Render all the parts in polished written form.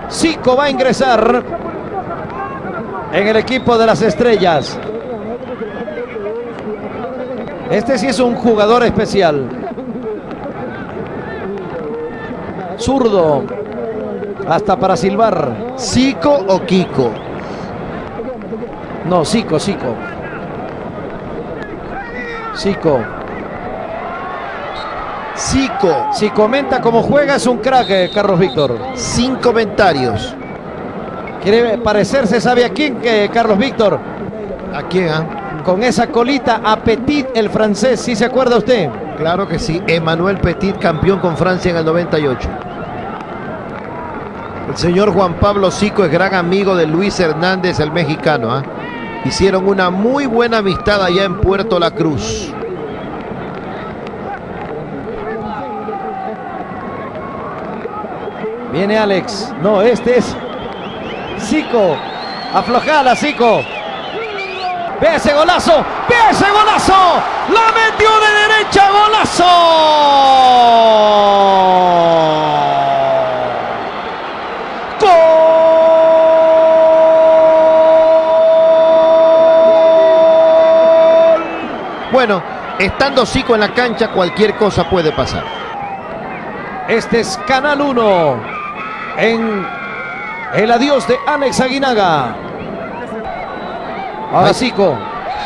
Zico va a ingresar en el equipo de las estrellas. Este sí es un jugador especial. Zurdo. Hasta para silbar. ¿Zico o Kiko? No, Zico. Zico. Si comenta cómo juega es un crack, Carlos Víctor. Sin comentarios. Quiere parecerse, ¿sabe a quién, Carlos Víctor? ¿A quién? Con esa colita a Petit, el francés, ¿sí se acuerda usted? Claro que sí, Emmanuel Petit, campeón con Francia en el 98. El señor Juan Pablo Zico es gran amigo de Luis Hernández, el mexicano. Hicieron una muy buena amistad allá en Puerto La Cruz. Viene Alex. No, este es Zico. Aflojala, Zico. Ve ese golazo. Ve ese golazo. La metió de derecha. Golazo. ¡Gol! Bueno, estando Zico en la cancha, cualquier cosa puede pasar. Este es Canal 1 en el adiós de Alex Aguinaga. Ahora Zico.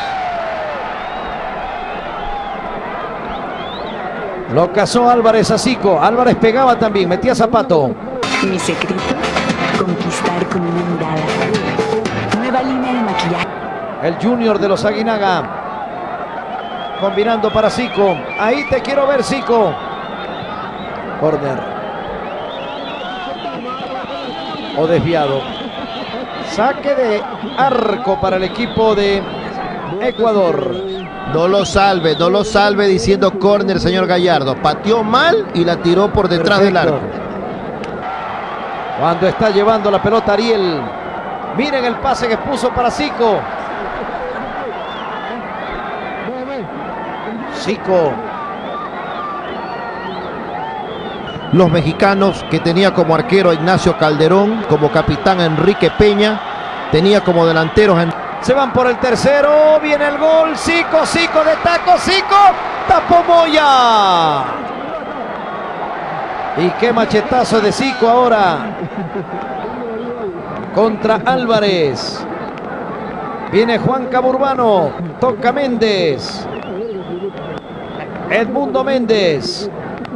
Lo cazó Álvarez a Zico. Álvarez pegaba también, metía zapato. Mi secreto, conquistar con una mirada. Nueva línea de maquillaje. El junior de los Aguinaga. Combinando para Zico. Ahí te quiero ver, Zico. Corner. O desviado. Saque de arco para el equipo de Ecuador. No lo salve diciendo córner, señor Gallardo. Pateó mal y la tiró por detrás del arco. Cuando está llevando la pelota Ariel. Miren el pase que puso para Zico. Zico. Los mexicanos, que tenía como arquero a Ignacio Calderón, como capitán a Enrique Peña, tenía como delanteros Se van por el tercero, viene el gol, Zico de taco, Zico, tapó Moya. Y qué machetazo de Zico ahora contra Álvarez. Viene Juan Caburbano, toca Méndez. Edmundo Méndez.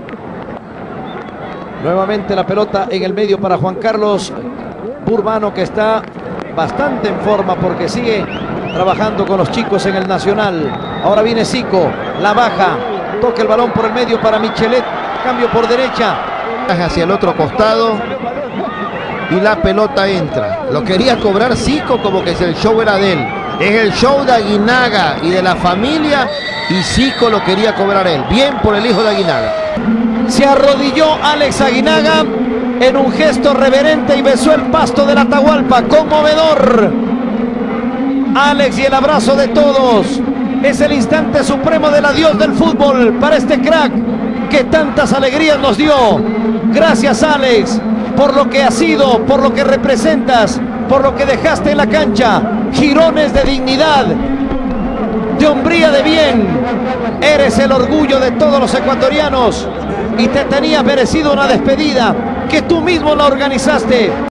Nuevamente la pelota en el medio para Juan Carlos Burbano, que está bastante en forma porque sigue trabajando con los chicos en el Nacional. Ahora viene Zico, la baja, toca el balón por el medio para Michelet, cambio por derecha. Hacia el otro costado y la pelota entra. Lo quería cobrar Zico como que el show era de él. Es el show de Aguinaga y de la familia y Zico lo quería cobrar él. Bien por el hijo de Aguinaga. Se arrodilló Alex Aguinaga en un gesto reverente y besó el pasto del Atahualpa. Conmovedor. Alex y el abrazo de todos. Es el instante supremo del adiós del fútbol para este crack que tantas alegrías nos dio. Gracias, Alex, por lo que has sido, por lo que representas, por lo que dejaste en la cancha. Jirones de dignidad, de hombría de bien. Eres el orgullo de todos los ecuatorianos y te tenía merecido una despedida que tú mismo la organizaste.